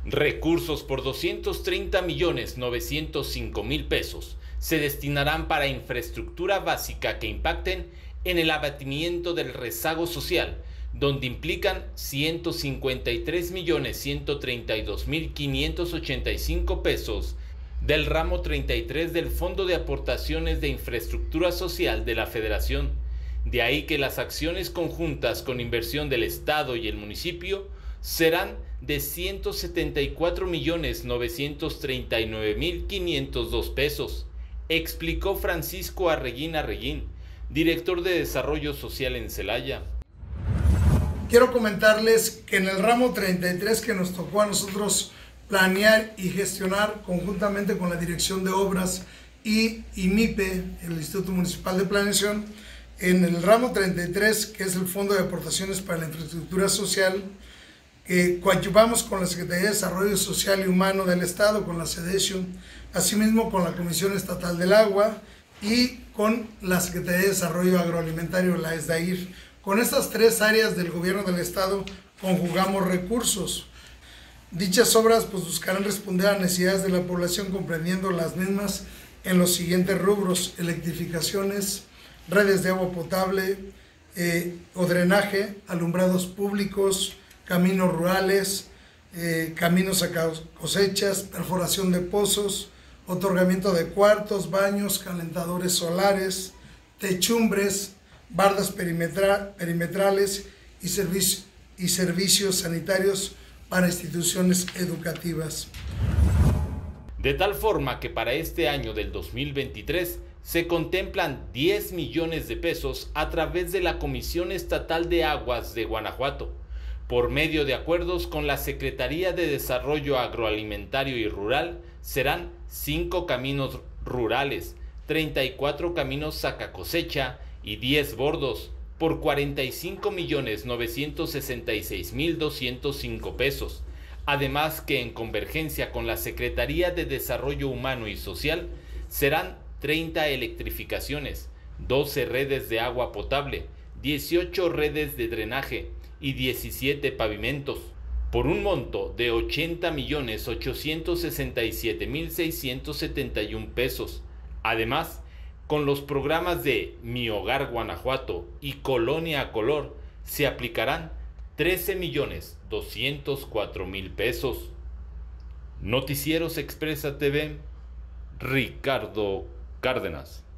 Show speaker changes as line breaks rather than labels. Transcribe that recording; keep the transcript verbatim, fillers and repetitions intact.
Recursos por doscientos treinta millones novecientos cinco mil pesos se destinarán para infraestructura básica que impacten en el abatimiento del rezago social, donde implican ciento cincuenta y tres millones ciento treinta y dos mil quinientos ochenta y cinco pesos del ramo treinta y tres del Fondo de Aportaciones de Infraestructura Social de la Federación. De ahí que las acciones conjuntas con inversión del Estado y el municipio serán de ciento setenta y cuatro millones novecientos treinta y nueve mil quinientos dos pesos, explicó Francisco Arreguín Arreguín, director de Desarrollo Social en Celaya.
Quiero comentarles que en el ramo treinta y tres que nos tocó a nosotros planear y gestionar conjuntamente con la Dirección de Obras y I M I P E, el Instituto Municipal de Planeación, en el ramo treinta y tres, que es el Fondo de Aportaciones para la Infraestructura Social, que coadyuvamos con la Secretaría de Desarrollo Social y Humano del Estado, con la SEDESIO, asimismo con la Comisión Estatal del Agua y con la Secretaría de Desarrollo Agroalimentario, la ESDAIR. Con estas tres áreas del gobierno del Estado conjugamos recursos. Dichas obras pues, buscarán responder a necesidades de la población, comprendiendo las mismas en los siguientes rubros: electrificaciones, redes de agua potable eh, o drenaje, alumbrados públicos, caminos rurales, eh, caminos a cosechas, perforación de pozos, otorgamiento de cuartos, baños, calentadores solares, techumbres, bardas perimetra perimetrales y, servici y servicios sanitarios para instituciones educativas.
De tal forma que para este año del dos mil veintitrés se contemplan diez millones de pesos a través de la Comisión Estatal de Aguas de Guanajuato, por medio de acuerdos con la Secretaría de Desarrollo Agroalimentario y Rural. Serán cinco caminos rurales, treinta y cuatro caminos sacacosecha y diez bordos, por cuarenta y cinco millones novecientos sesenta y seis mil doscientos cinco pesos. Además que en convergencia con la Secretaría de Desarrollo Humano y Social serán treinta electrificaciones, doce redes de agua potable, dieciocho redes de drenaje y diecisiete pavimentos, por un monto de ochenta millones ochocientos sesenta y siete mil seiscientos setenta y un pesos. Además, con los programas de Mi Hogar Guanajuato y Colonia a Color se aplicarán trece millones doscientos cuatro mil pesos. Noticieros Expresa T V, Ricardo Cárdenas.